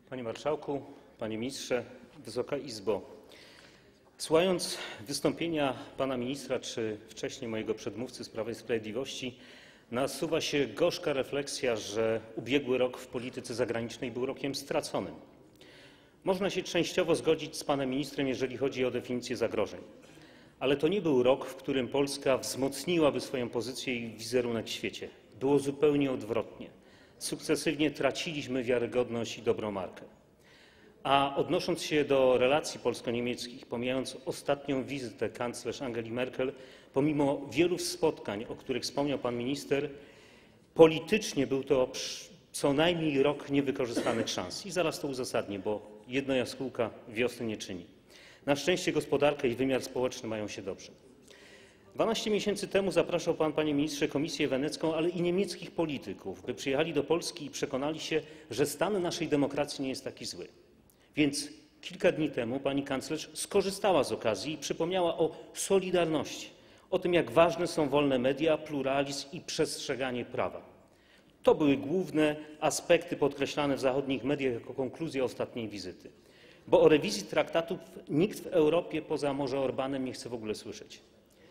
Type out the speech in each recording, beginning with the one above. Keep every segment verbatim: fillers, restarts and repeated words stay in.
Panie Marszałku, Panie Ministrze, Wysoka Izbo! Słuchając wystąpienia pana ministra czy wcześniej mojego przedmówcy z Prawa i Sprawiedliwości, nasuwa się gorzka refleksja, że ubiegły rok w polityce zagranicznej był rokiem straconym. Można się częściowo zgodzić z panem ministrem, jeżeli chodzi o definicję zagrożeń, ale to nie był rok, w którym Polska wzmocniłaby swoją pozycję i wizerunek w świecie. Było zupełnie odwrotnie. Sukcesywnie traciliśmy wiarygodność i dobrą markę. A odnosząc się do relacji polsko-niemieckich, pomijając ostatnią wizytę kanclerz Angeli Merkel, pomimo wielu spotkań, o których wspomniał pan minister, politycznie był to co najmniej rok niewykorzystanych szans. I zaraz to uzasadnię, bo jedna jaskółka wiosny nie czyni. Na szczęście gospodarka i wymiar społeczny mają się dobrze. dwanaście miesięcy temu zapraszał pan, panie ministrze, Komisję Wenecką, ale i niemieckich polityków, by przyjechali do Polski i przekonali się, że stan naszej demokracji nie jest taki zły. Więc kilka dni temu pani kanclerz skorzystała z okazji i przypomniała o solidarności, o tym, jak ważne są wolne media, pluralizm i przestrzeganie prawa. To były główne aspekty podkreślane w zachodnich mediach jako konkluzja ostatniej wizyty. Bo o rewizji traktatów nikt w Europie poza może Orbanem nie chce w ogóle słyszeć.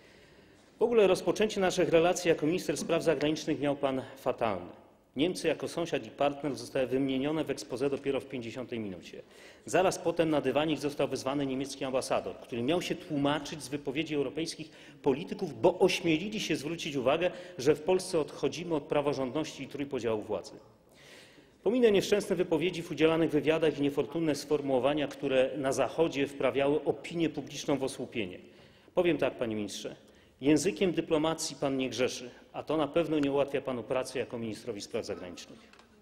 W ogóle rozpoczęcie naszych relacji jako minister spraw zagranicznych miał pan fatalne. Niemcy jako sąsiad i partner zostały wymienione w exposé dopiero w pięćdziesiątej minucie. Zaraz potem na dywanik został wezwany niemiecki ambasador, który miał się tłumaczyć z wypowiedzi europejskich polityków, bo ośmielili się zwrócić uwagę, że w Polsce odchodzimy od praworządności i trójpodziału władzy. Pominę nieszczęsne wypowiedzi w udzielanych wywiadach i niefortunne sformułowania, które na Zachodzie wprawiały opinię publiczną w osłupienie. Powiem tak, panie ministrze. Językiem dyplomacji pan nie grzeszy, a to na pewno nie ułatwia panu pracy jako ministrowi spraw zagranicznych.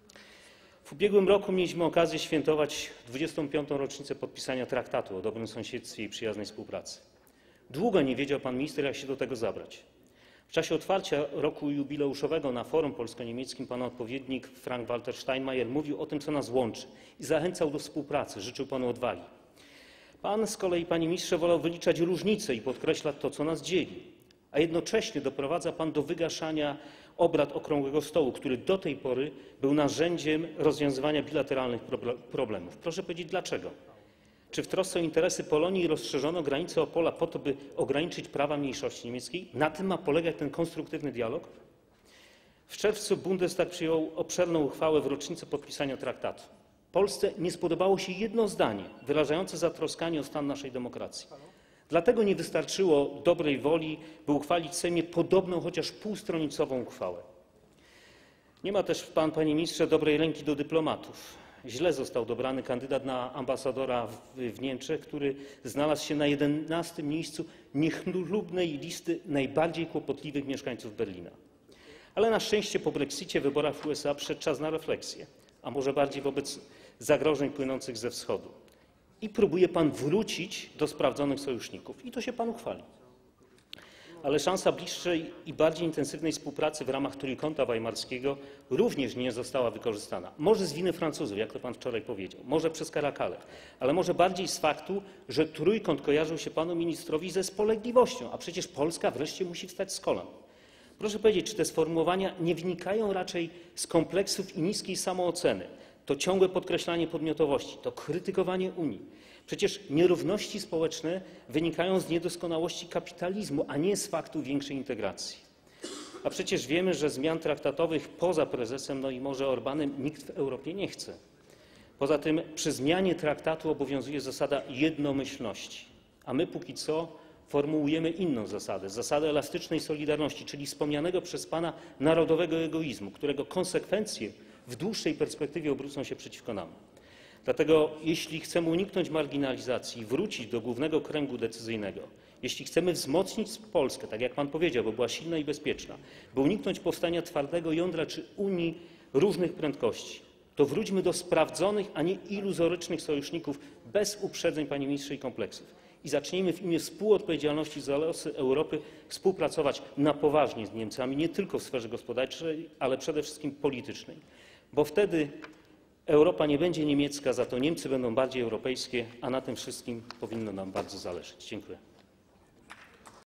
W ubiegłym roku mieliśmy okazję świętować dwudziestą piątą rocznicę podpisania traktatu o dobrym sąsiedztwie i przyjaznej współpracy. Długo nie wiedział pan minister, jak się do tego zabrać. W czasie otwarcia roku jubileuszowego na forum polsko-niemieckim pana odpowiednik Frank-Walter Steinmeier mówił o tym, co nas łączy i zachęcał do współpracy, życzył panu odwagi. Pan z kolei, panie ministrze, wolał wyliczać różnice i podkreślać to, co nas dzieli. A jednocześnie doprowadza pan do wygaszania obrad okrągłego stołu, który do tej pory był narzędziem rozwiązywania bilateralnych problemów. Proszę powiedzieć dlaczego. Czy w trosce o interesy Polonii rozszerzono granice Opola po to, by ograniczyć prawa mniejszości niemieckiej? Na tym ma polegać ten konstruktywny dialog? W czerwcu Bundestag przyjął obszerną uchwałę w rocznicę podpisania traktatu. Polsce nie spodobało się jedno zdanie wyrażające zatroskanie o stan naszej demokracji. Dlatego nie wystarczyło dobrej woli, by uchwalić w Sejmie podobną, chociaż półstronicową uchwałę. Nie ma też pan, panie ministrze, dobrej ręki do dyplomatów. Źle został dobrany kandydat na ambasadora w Niemczech, który znalazł się na jedenastym miejscu niechlubnej listy najbardziej kłopotliwych mieszkańców Berlina. Ale na szczęście po brexicie, wyborach w U S A przyszedł czas na refleksję, a może bardziej wobec zagrożeń płynących ze wschodu. I próbuje pan wrócić do sprawdzonych sojuszników. I to się panu chwali. Ale szansa bliższej i bardziej intensywnej współpracy w ramach Trójkąta Weimarskiego również nie została wykorzystana. Może z winy Francuzów, jak to pan wczoraj powiedział, może przez Caracale, ale może bardziej z faktu, że Trójkąt kojarzył się panu ministrowi ze spolegliwością, a przecież Polska wreszcie musi wstać z kolan. Proszę powiedzieć, czy te sformułowania nie wynikają raczej z kompleksów i niskiej samooceny? To ciągłe podkreślanie podmiotowości, to krytykowanie Unii. Przecież nierówności społeczne wynikają z niedoskonałości kapitalizmu, a nie z faktu większej integracji. A przecież wiemy, że zmian traktatowych poza prezesem, no i może Orbanem, nikt w Europie nie chce. Poza tym przy zmianie traktatu obowiązuje zasada jednomyślności, a my póki co formułujemy inną zasadę, zasadę elastycznej solidarności, czyli wspomnianego przez pana narodowego egoizmu, którego konsekwencje w dłuższej perspektywie obrócą się przeciwko nam. Dlatego jeśli chcemy uniknąć marginalizacji i wrócić do głównego kręgu decyzyjnego, jeśli chcemy wzmocnić Polskę, tak jak pan powiedział, by była silna i bezpieczna, by uniknąć powstania twardego jądra czy Unii różnych prędkości, to wróćmy do sprawdzonych, a nie iluzorycznych sojuszników bez uprzedzeń, panie ministrze, i kompleksów. I zacznijmy w imię współodpowiedzialności za losy Europy współpracować na poważnie z Niemcami, nie tylko w sferze gospodarczej, ale przede wszystkim politycznej. Bo wtedy Europa nie będzie niemiecka, za to Niemcy będą bardziej europejskie, a na tym wszystkim powinno nam bardzo zależeć. Dziękuję.